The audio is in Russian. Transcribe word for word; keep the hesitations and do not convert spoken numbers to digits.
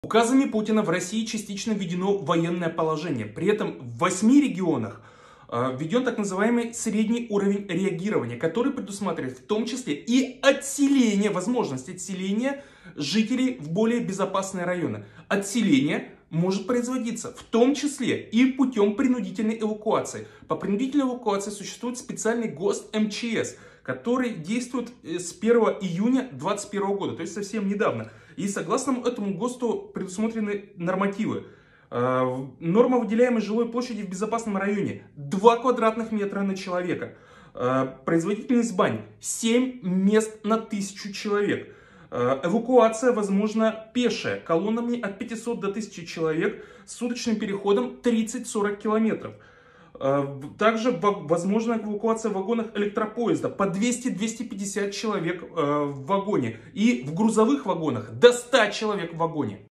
Указами Путина в России частично введено военное положение. При этом в восьми регионах э, введен так называемый средний уровень реагирования, который предусматривает в том числе и отселение, возможность отселения жителей в более безопасные районы. Отселение может производиться в том числе и путем принудительной эвакуации. По принудительной эвакуации существует специальный ГОСТ эм че эс, который действует с первого июня две тысячи двадцать первого года, то есть совсем недавно. И согласно этому ГОСТу предусмотрены нормативы. Норма выделяемой жилой площади в безопасном районе два квадратных метра на человека. Производительность бань семь мест на тысячу человек. Эвакуация возможна пешая, колоннами от пятисот до тысячи человек с суточным переходом тридцать-сорок километров. Также возможна эвакуация в вагонах электропоезда по двести-двести пятьдесят человек в вагоне. И в грузовых вагонах до ста человек в вагоне.